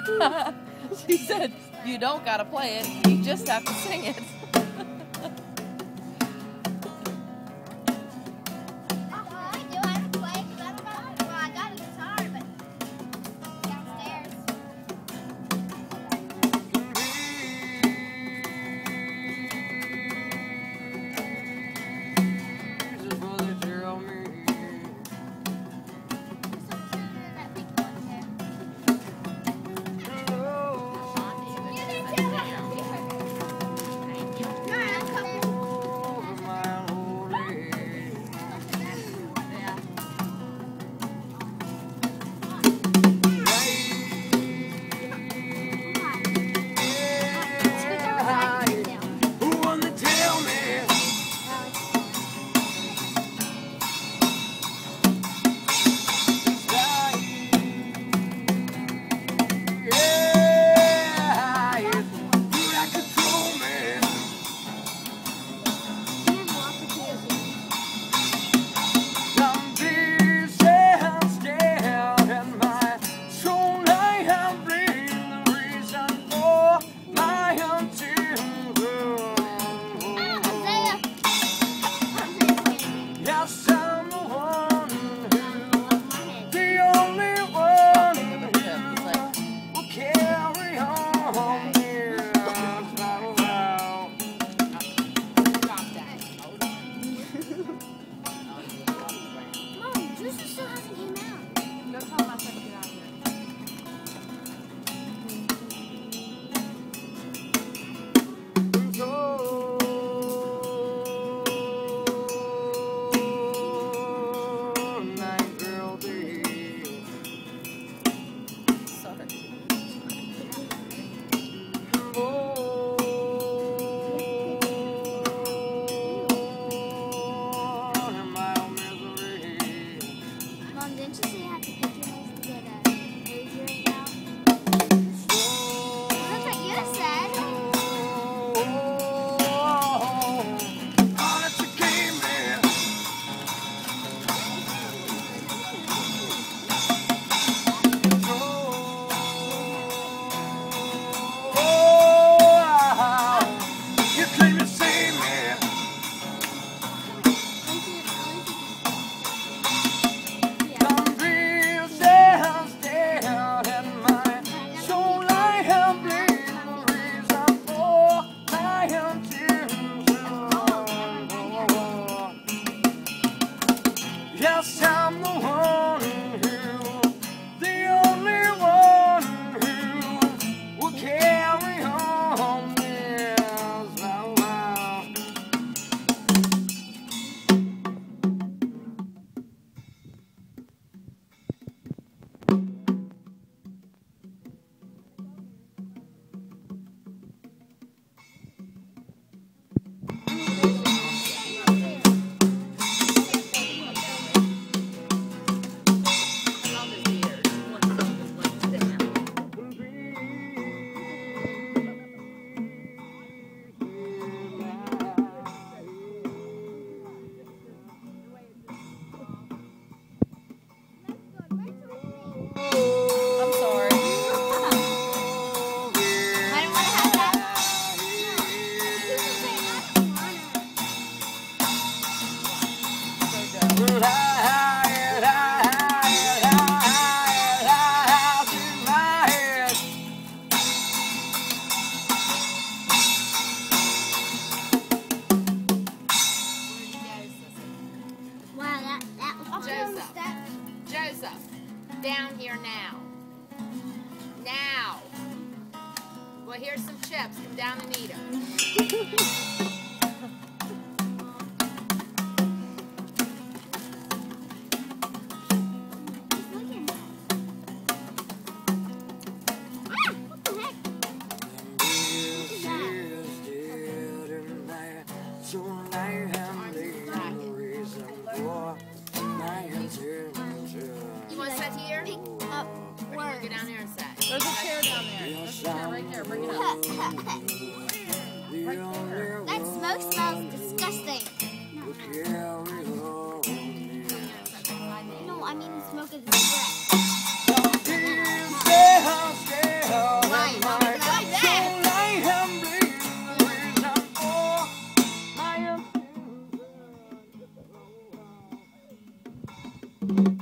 She said, you don't gotta play it, you just have to sing it. Yes, I'm the one who, the only one who will carry on this vow. Joseph, down here now. Now. Well, here's some chips. Come down and eat them. You want to sit here? Pick up words. Go down there and sit. There's a chair down there. There's a chair right there. Bring it up. Right there. That smoke smells disgusting. No, I mean the smoke of the cigarette. Bye.